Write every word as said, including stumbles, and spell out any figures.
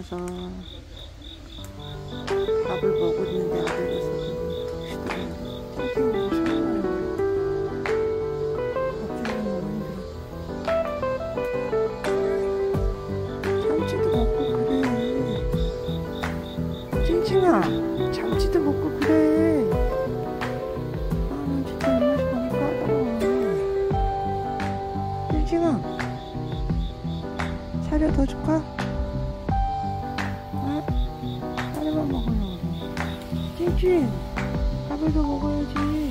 와서 밥을 먹었는데 아들 녀석이 땡땡이를 사와요. 밥 주면 너무 힘들어. 참치도 먹고 그래. 찡찡아, 참치도 먹고 그래. 아, 진짜 입맛이 너무 까다로워. 찡찡아, 사료 더 줄까? 어? 사료만 먹으려고 그래. 찡찡, 밥을 더 먹어야지.